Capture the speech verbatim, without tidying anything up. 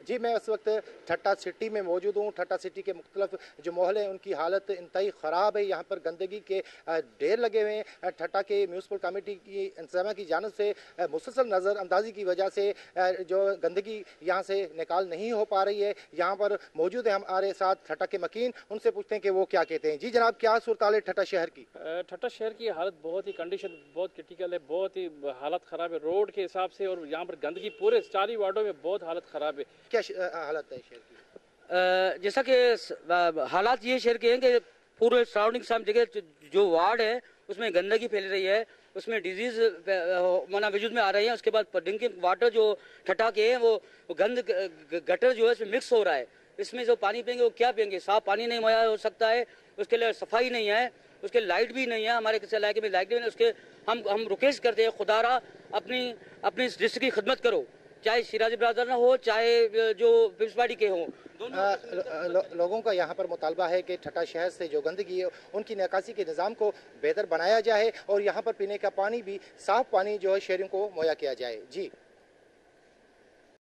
जी, मैं इस वक्त ठट्टा सिटी में मौजूद हूँ। ठट्टा सिटी के मुख्तलिफ जो मोहल्ले हैं उनकी हालत इंतहाई ख़राब है। यहाँ पर गंदगी के ढेर लगे हुए हैं। ठट्टा के म्यूनसिपल कमेटी की इंतजामिया की जानिब से मुसलसल नज़र अंदाजी की वजह से जो गंदगी यहाँ से निकाल नहीं हो पा रही है। यहाँ पर मौजूद है हमारे साथ ठट्टा के मकीन, उनसे पूछते हैं कि वो क्या कहते हैं। जी जनाब, क्या सूरत हाल है ठट्टा शहर की? ठट्टा शहर की हालत बहुत ही कंडीशन बहुत क्रिटिकल है, बहुत ही हालत ख़राब है रोड के हिसाब से, और यहाँ पर गंदगी पूरे चार ही वार्डों में बहुत हालत ख़राब है। क्या हालत है शहर की? जैसा कि हालात ये शहर के हैं कि पूरे सराउंडिंग सब जगह जो वार्ड है उसमें गंदगी फैल रही है, उसमें डिजीज मना वजूद में आ रही है। उसके बाद ड्रिंकिंग वाटर जो ठट्टा के हैं वो गंद गटर जो है इसमें मिक्स हो रहा है। इसमें जो पानी पियेंगे वो क्या पियेंगे? साफ पानी नहीं मुहैया हो सकता है, उसके लिए सफाई नहीं है, उसके लाइट भी नहीं है। हमारे किसी इलाके में लाइट भी नहीं, उसके हम हम रिक्वेस्ट करते हैं खुदारा अपनी अपनी डिस्ट्रिक्ट की खिदमत करो, चाहे शिराजी ब्रादर ना हो चाहे जो पीपल्स पार्टी के हों। लो, लोगों का यहाँ पर मुतालबा है कि ठट्टा शहर से जो गंदगी है उनकी निकासी के निज़ाम को बेहतर बनाया जाए और यहाँ पर पीने का पानी भी साफ पानी जो है शहरियों को मुहैया किया जाए। जी।